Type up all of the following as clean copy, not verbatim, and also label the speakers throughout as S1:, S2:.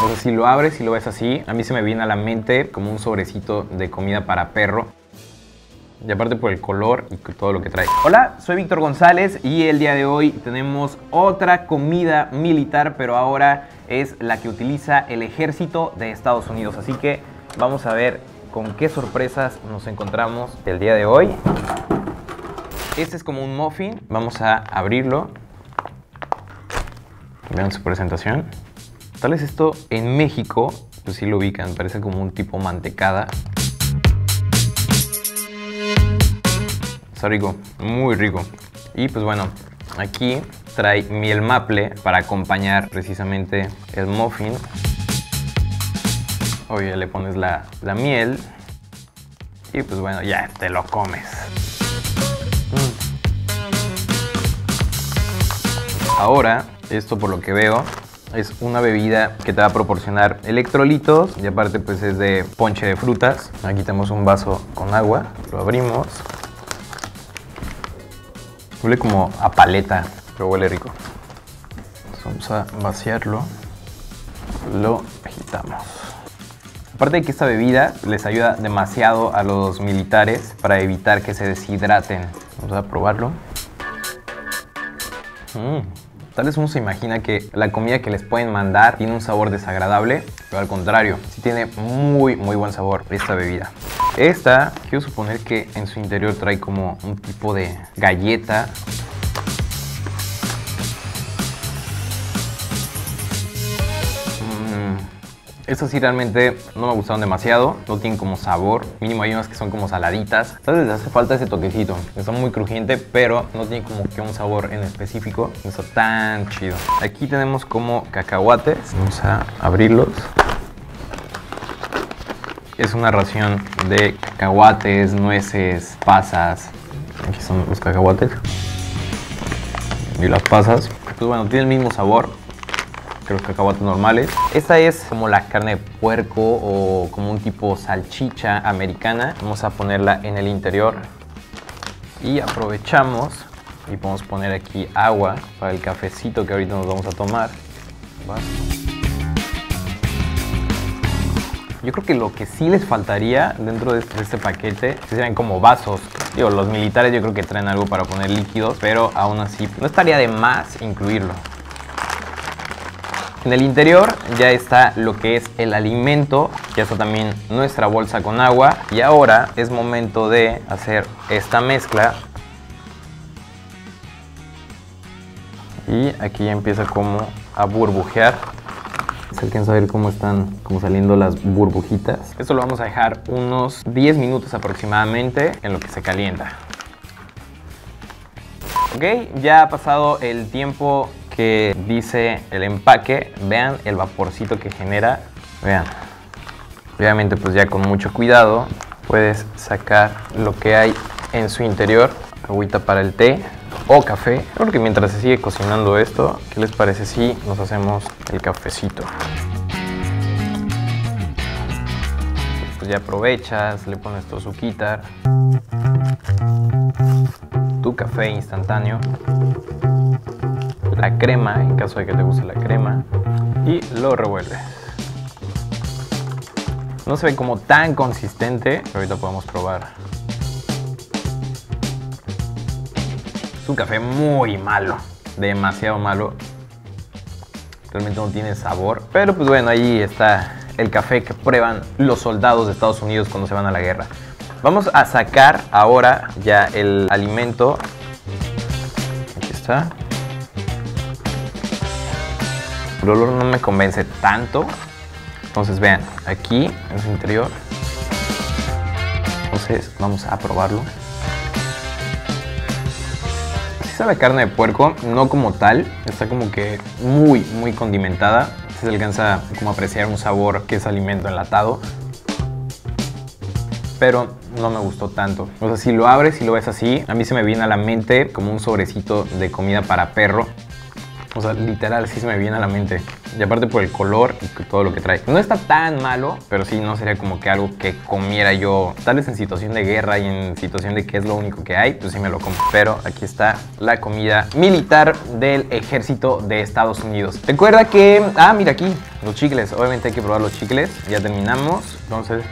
S1: O sea, si lo abres y lo ves así, a mí se me viene a la mente como un sobrecito de comida para perro. Y aparte por el color y todo lo que trae. Hola, soy Víctor González y el día de hoy tenemos otra comida militar, pero ahora es la que utiliza el ejército de Estados Unidos. Así que vamos a ver con qué sorpresas nos encontramos el día de hoy. Este es como un muffin. Vamos a abrirlo. Vean su presentación. Tal vez esto en México, pues sí lo ubican, parece como un tipo mantecada. Está rico, muy rico. Y pues bueno, aquí trae miel maple para acompañar precisamente el muffin. Oye, le pones la miel y pues bueno, ya te lo comes. Ahora, esto por lo que veo es una bebida que te va a proporcionar electrolitos y aparte pues es de ponche de frutas. Aquí tenemos un vaso con agua, lo abrimos. Huele como a paleta, pero huele rico. Entonces vamos a vaciarlo, lo agitamos. Aparte de que esta bebida les ayuda demasiado a los militares para evitar que se deshidraten. Vamos a probarlo. Tal vez uno se imagina que la comida que les pueden mandar tiene un sabor desagradable, pero al contrario, sí tiene muy buen sabor esta bebida. Esta, quiero suponer que en su interior trae como un tipo de galleta. Estas sí realmente no me gustaron demasiado, no tienen como sabor, mínimo hay unas que son como saladitas. Entonces les hace falta ese toquecito, está muy crujiente, pero no tiene como que un sabor en específico, no está tan chido. Aquí tenemos como cacahuates, vamos a abrirlos. Es una ración de cacahuates, nueces, pasas. Aquí son los cacahuates y las pasas. Pues bueno, tiene el mismo sabor que los cacahuates normales. Esta es como la carne de puerco o como un tipo salchicha americana. Vamos a ponerla en el interior y aprovechamos y podemos poner aquí agua para el cafecito que ahorita nos vamos a tomar. Yo creo que lo que sí les faltaría dentro de este paquete serían como vasos. Digo, los militares yo creo que traen algo para poner líquidos, pero aún así no estaría de más incluirlo. En el interior ya está lo que es el alimento, ya está también nuestra bolsa con agua y ahora es momento de hacer esta mezcla. Y aquí ya empieza como a burbujear. Se alcanza a ver cómo están como saliendo las burbujitas. Esto lo vamos a dejar unos 10 minutos aproximadamente en lo que se calienta. Ok, ya ha pasado el tiempo que dice el empaque. Vean el vaporcito que genera. Vean. Obviamente pues ya con mucho cuidado puedes sacar lo que hay en su interior. Agüita para el té o café. Creo que mientras se sigue cocinando esto, ¿qué les parece si nos hacemos el cafecito? Pues ya aprovechas, le pones tu azuquita, tu café instantáneo, la crema, en caso de que te guste la crema, y lo revuelves. No se ve como tan consistente, pero ahorita podemos probar. Es un café muy malo, demasiado malo. Realmente no tiene sabor, pero pues bueno, ahí está el café que prueban los soldados de Estados Unidos cuando se van a la guerra. Vamos a sacar ahora ya el alimento. Aquí está. El olor no me convence tanto. Entonces vean, aquí en su interior. Entonces vamos a probarlo. Sí sabe a carne de puerco, no como tal. Está como que muy condimentada. Se alcanza como a apreciar un sabor que es alimento enlatado. Pero no me gustó tanto. O sea, si lo abres y lo ves así, a mí se me viene a la mente como un sobrecito de comida para perro. O sea, literal, sí se me viene a la mente. Y aparte por el color y todo lo que trae. No está tan malo, pero sí no sería como que algo que comiera yo. Tal vez en situación de guerra y en situación de que es lo único que hay, pues sí me lo como. Pero aquí está la comida militar del ejército de Estados Unidos. Recuerda que... Ah, mira aquí, los chicles. Obviamente hay que probar los chicles. Ya terminamos. Entonces...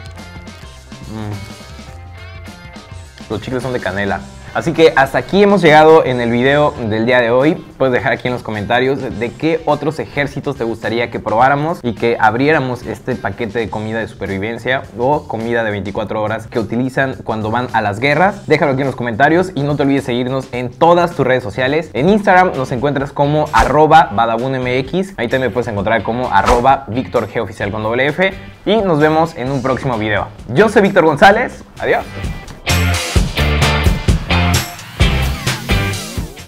S1: Los chicles son de canela. Así que hasta aquí hemos llegado en el video del día de hoy. Puedes dejar aquí en los comentarios de qué otros ejércitos te gustaría que probáramos y que abriéramos este paquete de comida de supervivencia o comida de 24 horas que utilizan cuando van a las guerras. Déjalo aquí en los comentarios y no te olvides seguirnos en todas tus redes sociales. En Instagram nos encuentras como @badabunmx. Ahí también me puedes encontrar como @VictorGOficial con doble F. Y nos vemos en un próximo video. Yo soy Víctor González. Adiós.